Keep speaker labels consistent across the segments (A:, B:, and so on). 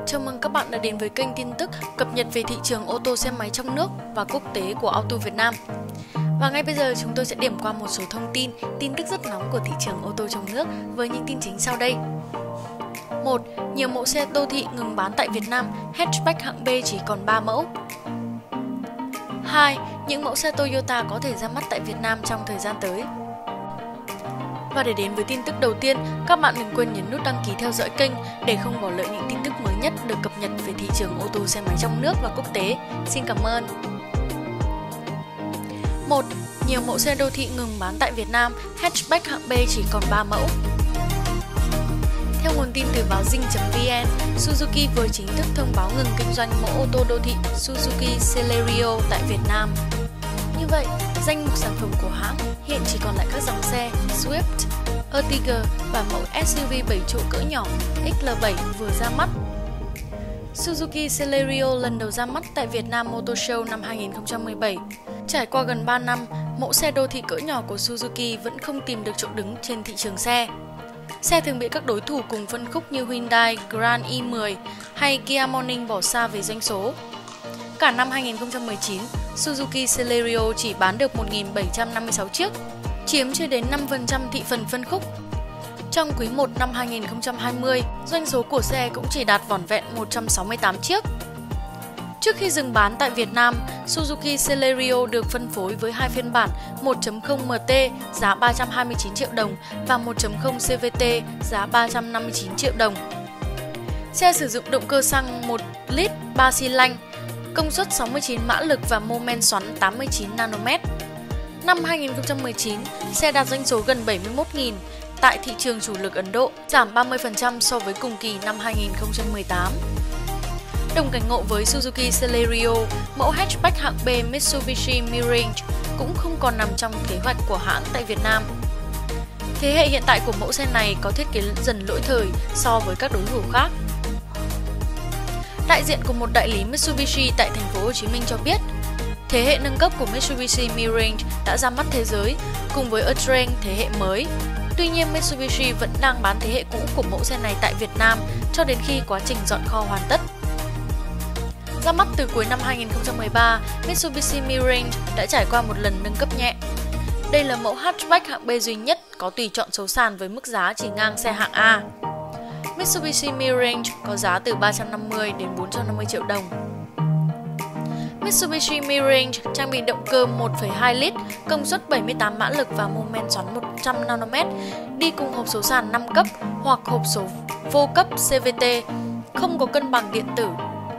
A: Chào mừng các bạn đã đến với kênh tin tức cập nhật về thị trường ô tô xe máy trong nước và quốc tế của Auto Việt Nam. Và ngay bây giờ chúng tôi sẽ điểm qua một số thông tin tức rất nóng của thị trường ô tô trong nước với những tin chính sau đây. 1. Nhiều mẫu xe đô thị ngừng bán tại Việt Nam, hatchback hạng B chỉ còn 3 mẫu. 2. Những mẫu xe Toyota có thể ra mắt tại Việt Nam trong thời gian tới. Và để đến với tin tức đầu tiên, các bạn đừng quên nhấn nút đăng ký theo dõi kênh để không bỏ lỡ những tin tức mới nhất được cập nhật về thị trường ô tô xe máy trong nước và quốc tế. Xin cảm ơn. 1. Nhiều mẫu xe đô thị ngừng bán tại Việt Nam, hatchback hạng B chỉ còn 3 mẫu. Theo nguồn tin từ báo Zing.vn, Suzuki vừa chính thức thông báo ngừng kinh doanh mẫu ô tô đô thị Suzuki Celerio tại Việt Nam. Như vậy, danh mục sản phẩm của hãng hiện chỉ còn lại các dòng xe Swift, Ertiga và mẫu SUV 7 chỗ cỡ nhỏ XL7 vừa ra mắt. Suzuki Celerio lần đầu ra mắt tại Việt Nam Motor Show năm 2017. Trải qua gần 3 năm, mẫu xe đô thị cỡ nhỏ của Suzuki vẫn không tìm được chỗ đứng trên thị trường xe. Xe thường bị các đối thủ cùng phân khúc như Hyundai Grand i10 hay Kia Morning bỏ xa về doanh số. Cả năm 2019, Suzuki Celerio chỉ bán được 1.756 chiếc, chiếm chưa đến 5% thị phần phân khúc. Trong quý 1 năm 2020, doanh số của xe cũng chỉ đạt vỏn vẹn 168 chiếc. Trước khi dừng bán tại Việt Nam, Suzuki Celerio được phân phối với hai phiên bản 1.0 MT giá 329 triệu đồng và 1.0 CVT giá 359 triệu đồng. Xe sử dụng động cơ xăng 1 lít 3 xi lanh, công suất 69 mã lực và mô men xoắn 89 nanomet. Năm 2019, xe đạt doanh số gần 71.000 tại thị trường chủ lực Ấn Độ, giảm 30% so với cùng kỳ năm 2018. Đồng cảnh ngộ với Suzuki Celerio, mẫu hatchback hạng B Mitsubishi Mirage cũng không còn nằm trong kế hoạch của hãng tại Việt Nam. Thế hệ hiện tại của mẫu xe này có thiết kế dần lỗi thời so với các đối thủ khác. Đại diện của một đại lý Mitsubishi tại thành phố Hồ Chí Minh cho biết, thế hệ nâng cấp của Mitsubishi Mirage đã ra mắt thế giới cùng với A-Train thế hệ mới. Tuy nhiên, Mitsubishi vẫn đang bán thế hệ cũ của mẫu xe này tại Việt Nam cho đến khi quá trình dọn kho hoàn tất. Ra mắt từ cuối năm 2013, Mitsubishi Mirage đã trải qua một lần nâng cấp nhẹ. Đây là mẫu hatchback hạng B duy nhất có tùy chọn số sàn với mức giá chỉ ngang xe hạng A. Mitsubishi Mirage có giá từ 350 đến 450 triệu đồng. Mitsubishi Mirage trang bị động cơ 1,2 lít, công suất 78 mã lực và mô men xoắn 100 nanomet, đi cùng hộp số sàn 5 cấp hoặc hộp số vô cấp CVT, không có cân bằng điện tử.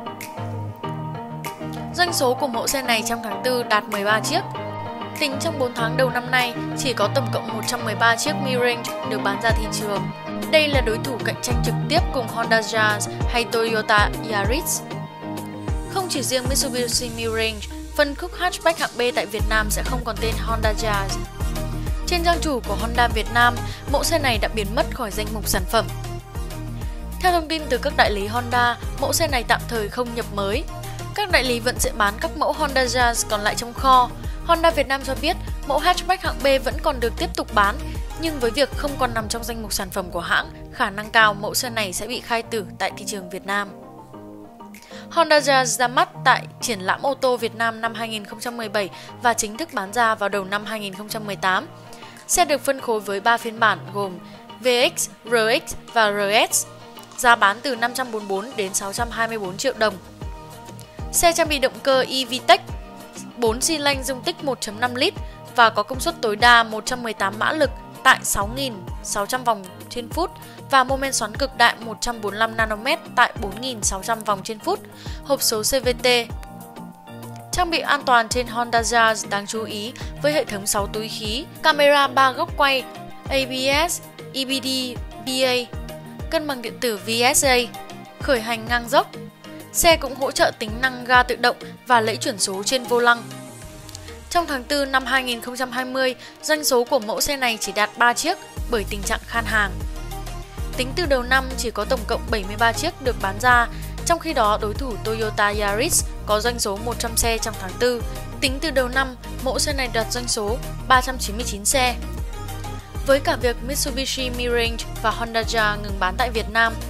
A: Doanh số của mẫu xe này trong tháng 4 đạt 13 chiếc. Tính trong 4 tháng đầu năm nay, chỉ có tổng cộng 113 chiếc Mirage được bán ra thị trường. Đây là đối thủ cạnh tranh trực tiếp cùng Honda Jazz hay Toyota Yaris. Không chỉ riêng Mitsubishi Mirage, phân khúc hatchback hạng B tại Việt Nam sẽ không còn tên Honda Jazz. Trên trang chủ của Honda Việt Nam, mẫu xe này đã biến mất khỏi danh mục sản phẩm. Theo thông tin từ các đại lý Honda, mẫu xe này tạm thời không nhập mới. Các đại lý vẫn sẽ bán các mẫu Honda Jazz còn lại trong kho. Honda Việt Nam cho biết mẫu hatchback hạng B vẫn còn được tiếp tục bán, nhưng với việc không còn nằm trong danh mục sản phẩm của hãng, khả năng cao mẫu xe này sẽ bị khai tử tại thị trường Việt Nam. Honda Jazz ra mắt tại triển lãm ô tô Việt Nam năm 2017 và chính thức bán ra vào đầu năm 2018. Xe được phân khối với 3 phiên bản gồm VX, RX và RS, giá bán từ 544 đến 624 triệu đồng. Xe trang bị động cơ eVTEC 4 xi lanh dung tích 1.5 lít và có công suất tối đa 118 mã lực tại 6.600 vòng trên phút và mô men xoắn cực đại 145 nanomet tại 4.600 vòng trên phút, hộp số CVT. Trang bị an toàn trên Honda Jazz đáng chú ý với hệ thống 6 túi khí, camera 3 góc quay, ABS, EBD, BA, cân bằng điện tử VSA, khởi hành ngang dốc. Xe cũng hỗ trợ tính năng ga tự động và lẫy chuyển số trên vô lăng. Trong tháng 4 năm 2020, doanh số của mẫu xe này chỉ đạt 3 chiếc bởi tình trạng khan hàng. Tính từ đầu năm chỉ có tổng cộng 73 chiếc được bán ra, trong khi đó đối thủ Toyota Yaris có doanh số 100 xe trong tháng 4. Tính từ đầu năm, mẫu xe này đạt doanh số 399 xe. Với cả việc Mitsubishi Mirage và Honda Jazz ngừng bán tại Việt Nam,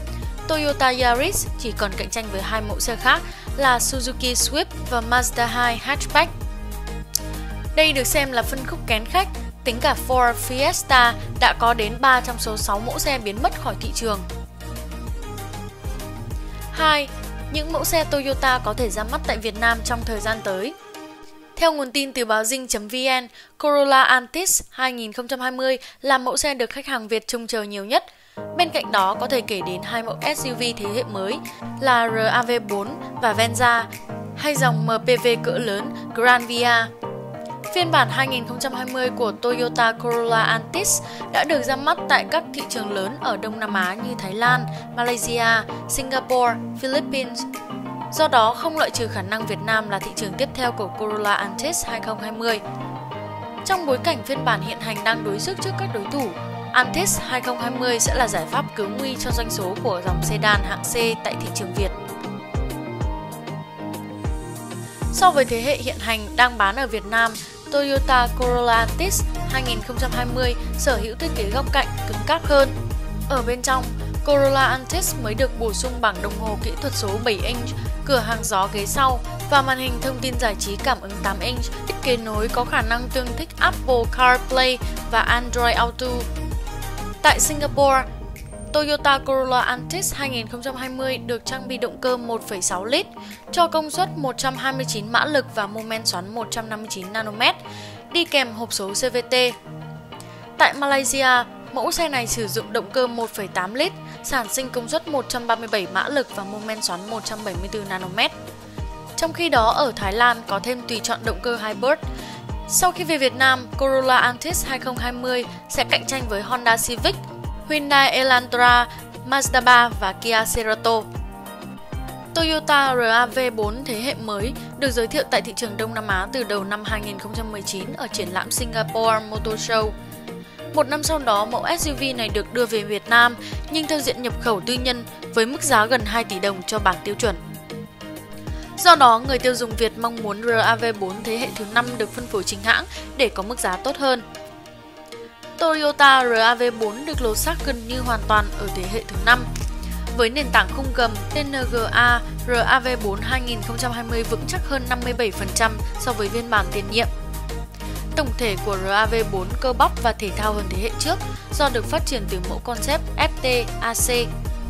A: Toyota Yaris chỉ còn cạnh tranh với hai mẫu xe khác là Suzuki Swift và Mazda 2 Hatchback. Đây được xem là phân khúc kén khách, tính cả Ford Fiesta đã có đến 3 trong số 6 mẫu xe biến mất khỏi thị trường. 2. Những mẫu xe Toyota có thể ra mắt tại Việt Nam trong thời gian tới. Theo nguồn tin từ báo Dinh.vn, Corolla Altis 2020 là mẫu xe được khách hàng Việt trông chờ nhiều nhất. Bên cạnh đó có thể kể đến hai mẫu SUV thế hệ mới là RAV4 và Venza hay dòng MPV cỡ lớn Granvia. Phiên bản 2020 của Toyota Corolla Altis đã được ra mắt tại các thị trường lớn ở Đông Nam Á như Thái Lan, Malaysia, Singapore, Philippines. Do đó, không loại trừ khả năng Việt Nam là thị trường tiếp theo của Corolla Altis 2020. Trong bối cảnh phiên bản hiện hành đang đối sức trước các đối thủ, Altis 2020 sẽ là giải pháp cứu nguy cho doanh số của dòng sedan hạng C tại thị trường Việt. So với thế hệ hiện hành đang bán ở Việt Nam, Toyota Corolla Altis 2020 sở hữu thiết kế góc cạnh cứng cáp hơn. Ở bên trong, Corolla Altis mới được bổ sung bảng đồng hồ kỹ thuật số 7 inch, cửa hàng gió ghế sau và màn hình thông tin giải trí cảm ứng 8 inch, thiết kế nối có khả năng tương thích Apple CarPlay và Android Auto. Tại Singapore, Toyota Corolla Altis 2020 được trang bị động cơ 1,6 lít cho công suất 129 mã lực và mô men xoắn 159 nanomet, đi kèm hộp số CVT. Tại Malaysia, mẫu xe này sử dụng động cơ 1,8 lít, sản sinh công suất 137 mã lực và mô men xoắn 174 nanomet. Trong khi đó, ở Thái Lan có thêm tùy chọn động cơ hybrid. Sau khi về Việt Nam, Corolla Altis 2020 sẽ cạnh tranh với Honda Civic, Hyundai Elantra, Mazda 3 và Kia Cerato. Toyota RAV4 thế hệ mới được giới thiệu tại thị trường Đông Nam Á từ đầu năm 2019 ở triển lãm Singapore Motor Show. Một năm sau đó, mẫu SUV này được đưa về Việt Nam nhưng theo diện nhập khẩu tư nhân với mức giá gần 2 tỷ đồng cho bảng tiêu chuẩn. Do đó, người tiêu dùng Việt mong muốn RAV4 thế hệ thứ 5 được phân phối chính hãng để có mức giá tốt hơn. Toyota RAV4 được lột xác gần như hoàn toàn ở thế hệ thứ 5. Với nền tảng khung gầm TNGA, RAV4 2020 vững chắc hơn 57% so với phiên bản tiền nhiệm. Tổng thể của RAV4 cơ bắp và thể thao hơn thế hệ trước do được phát triển từ mẫu concept FT-AC.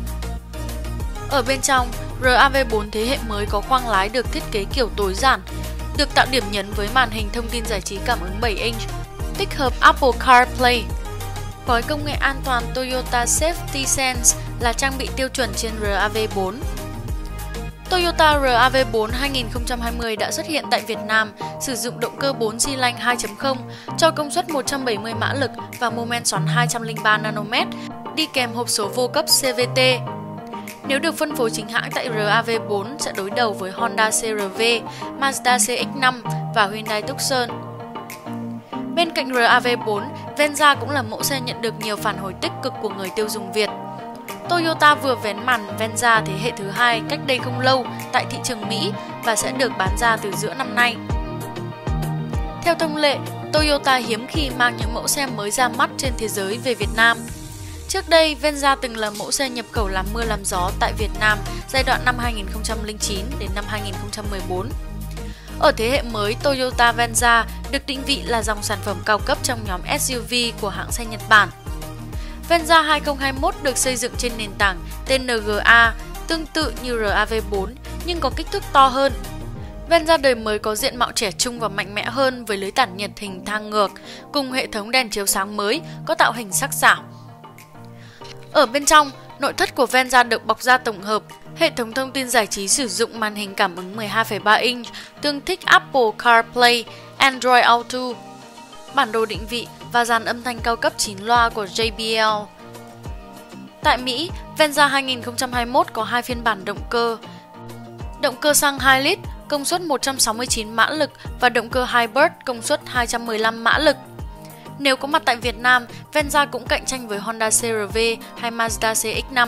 A: Ở bên trong, RAV4 thế hệ mới có khoang lái được thiết kế kiểu tối giản, được tạo điểm nhấn với màn hình thông tin giải trí cảm ứng 7 inch, tích hợp Apple CarPlay. Gói công nghệ an toàn Toyota Safety Sense là trang bị tiêu chuẩn trên RAV4. Toyota RAV4 2020 đã xuất hiện tại Việt Nam, sử dụng động cơ 4 xi lanh 2.0 cho công suất 170 mã lực và mô men xoắn 203 nanomet, đi kèm hộp số vô cấp CVT. Nếu được phân phối chính hãng tại RAV4 sẽ đối đầu với Honda CR-V, Mazda CX-5 và Hyundai Tucson. Bên cạnh RAV4, Venza cũng là mẫu xe nhận được nhiều phản hồi tích cực của người tiêu dùng Việt. Toyota vừa vén màn Venza thế hệ thứ 2 cách đây không lâu tại thị trường Mỹ và sẽ được bán ra từ giữa năm nay. Theo thông lệ, Toyota hiếm khi mang những mẫu xe mới ra mắt trên thế giới về Việt Nam. Trước đây, Venza từng là mẫu xe nhập khẩu làm mưa làm gió tại Việt Nam giai đoạn năm 2009 đến năm 2014. Ở thế hệ mới, Toyota Venza được định vị là dòng sản phẩm cao cấp trong nhóm SUV của hãng xe Nhật Bản. Venza 2021 được xây dựng trên nền tảng TNGA, tương tự như RAV4 nhưng có kích thước to hơn. Venza đời mới có diện mạo trẻ trung và mạnh mẽ hơn với lưới tản nhiệt hình thang ngược, cùng hệ thống đèn chiếu sáng mới có tạo hình sắc sảo. Ở bên trong, nội thất của Venza được bọc da tổng hợp, hệ thống thông tin giải trí sử dụng màn hình cảm ứng 12,3 inch, tương thích Apple CarPlay, Android Auto, bản đồ định vị và dàn âm thanh cao cấp 9 loa của JBL. Tại Mỹ, Venza 2021 có hai phiên bản động cơ. Động cơ xăng 2 lít, công suất 169 mã lực và động cơ hybrid công suất 215 mã lực. Nếu có mặt tại Việt Nam, Venza cũng cạnh tranh với Honda CR-V hay Mazda CX-5.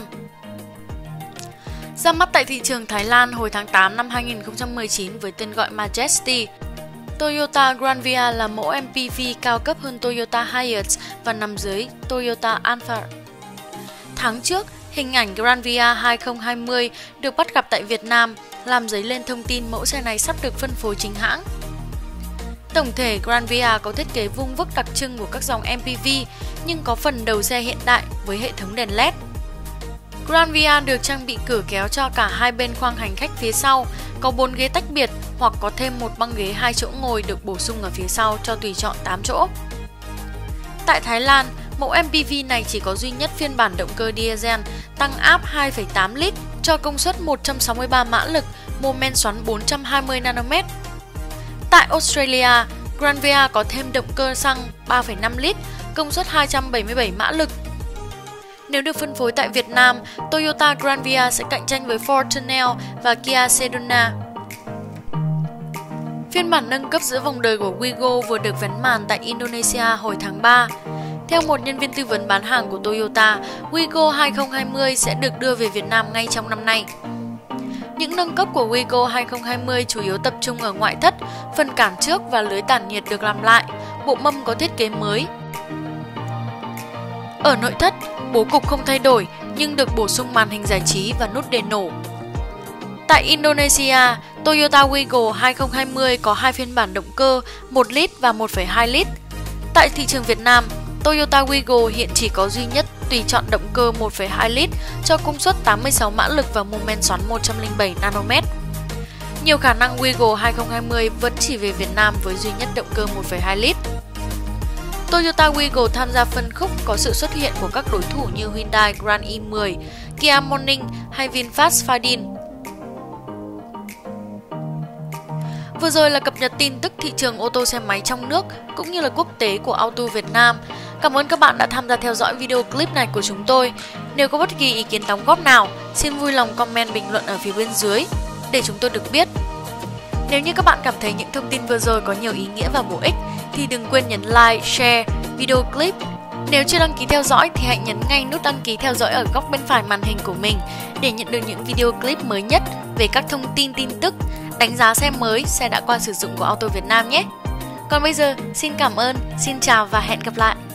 A: Ra mắt tại thị trường Thái Lan hồi tháng 8 năm 2019 với tên gọi Majesty. Toyota Granvia là mẫu MPV cao cấp hơn Toyota Hiace và nằm dưới Toyota Alphard. Tháng trước, Hình ảnh Granvia 2020 được bắt gặp tại Việt Nam, làm dấy lên thông tin mẫu xe này sắp được phân phối chính hãng. Tổng thể, Granvia có thiết kế vuông vức đặc trưng của các dòng MPV, nhưng có phần đầu xe hiện đại với hệ thống đèn LED. Granvia được trang bị cửa kéo cho cả hai bên khoang hành khách phía sau, có 4 ghế tách biệt hoặc có thêm một băng ghế 2 chỗ ngồi được bổ sung ở phía sau cho tùy chọn 8 chỗ. Tại Thái Lan, mẫu MPV này chỉ có duy nhất phiên bản động cơ diesel tăng áp 2,8 lít cho công suất 163 mã lực, mô men xoắn 420 nm. Tại Australia, Granvia có thêm động cơ xăng 3,5 lít, công suất 277 mã lực. Nếu được phân phối tại Việt Nam, Toyota Granvia sẽ cạnh tranh với Fortuner và Kia Sedona. Phiên bản nâng cấp giữa vòng đời của Wigo vừa được vén màn tại Indonesia hồi tháng 3. Theo một nhân viên tư vấn bán hàng của Toyota, Wigo 2020 sẽ được đưa về Việt Nam ngay trong năm nay. Những nâng cấp của Wigo 2020 chủ yếu tập trung ở ngoại thất, phần cản trước và lưới tản nhiệt được làm lại, bộ mâm có thiết kế mới. Ở nội thất, bố cục không thay đổi nhưng được bổ sung màn hình giải trí và nút đề nổ. Tại Indonesia, Toyota Wigo 2020 có hai phiên bản động cơ 1 lít và 1,2 lít. Tại thị trường Việt Nam, Toyota Wigo hiện chỉ có duy nhất tùy chọn động cơ 1,2 lít cho công suất 86 mã lực và mô men xoắn 107 nm. Nhiều khả năng Wigo 2020 vẫn chỉ về Việt Nam với duy nhất động cơ 1,2 lít. Toyota Wigo tham gia phân khúc có sự xuất hiện của các đối thủ như Hyundai Grand i10, Kia Morning hay VinFast Fadin. Vừa rồi là cập nhật tin tức thị trường ô tô xe máy trong nước cũng như là quốc tế của Auto Việt Nam. Cảm ơn các bạn đã tham gia theo dõi video clip này của chúng tôi. Nếu có bất kỳ ý kiến đóng góp nào, xin vui lòng comment bình luận ở phía bên dưới để chúng tôi được biết. Nếu như các bạn cảm thấy những thông tin vừa rồi có nhiều ý nghĩa và bổ ích thì đừng quên nhấn like, share video clip. Nếu chưa đăng ký theo dõi thì hãy nhấn ngay nút đăng ký theo dõi ở góc bên phải màn hình của mình để nhận được những video clip mới nhất về các thông tin tin tức, đánh giá xe mới, xe đã qua sử dụng của Auto Việt Nam nhé. Còn bây giờ, xin cảm ơn, xin chào và hẹn gặp lại.